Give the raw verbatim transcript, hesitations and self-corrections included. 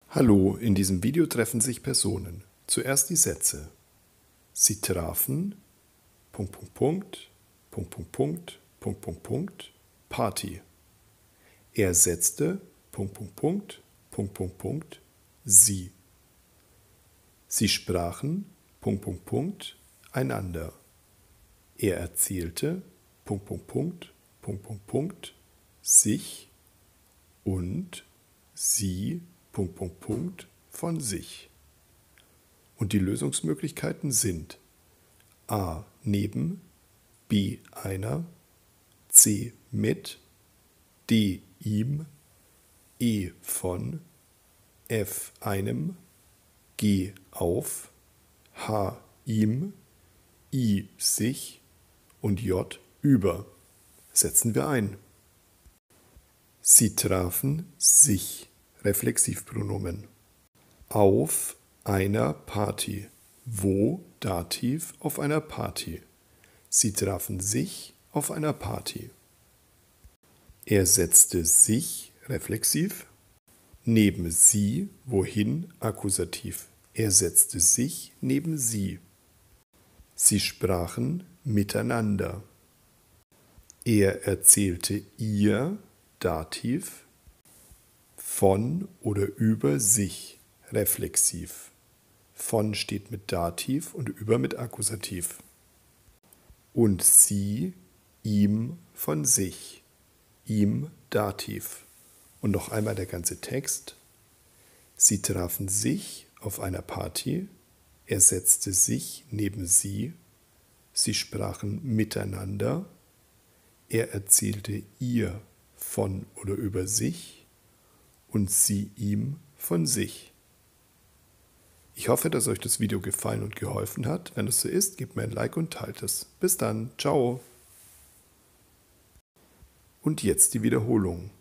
Hallo, in diesem Video treffen sich Personen. Zuerst die Sätze. Sie trafen Punkt, Punkt, Punkt, Punkt, Punkt, Punkt, Punkt, Punkt, Punkt, Party. Er setzte Punkt, Punkt, Punkt, Punkt, Punkt, Punkt, sie. Sie sprachen Punkt, Punkt, Punkt, einander. Er erzählte Punkt, Punkt, Punkt, Punkt, Punkt, Punkt, sich und sie Punkt, Punkt, Punkt von sich. Und die Lösungsmöglichkeiten sind a. neben, b. einer, c. mit, d. ihm, e. von, f. einem, g. auf, h. ihm, i. sich und j. über. Setzen wir ein. Sie trafen sich. Reflexivpronomen. Auf einer Party. Wo Dativ auf einer Party. Sie trafen sich auf einer Party. Er setzte sich reflexiv. Neben sie, wohin Akkusativ. Er setzte sich neben sie. Sie sprachen miteinander. Er erzählte ihr Dativ von oder über sich, reflexiv. Von steht mit Dativ und über mit Akkusativ. Und sie ihm von sich, ihm Dativ. Und noch einmal der ganze Text. Sie trafen sich auf einer Party, er setzte sich neben sie, sie sprachen miteinander, er erzählte ihr von oder über sich, und sie ihm von sich. Ich hoffe, dass euch das Video gefallen und geholfen hat. Wenn es so ist, gebt mir ein Like und teilt es. Bis dann, ciao. Und jetzt die Wiederholung.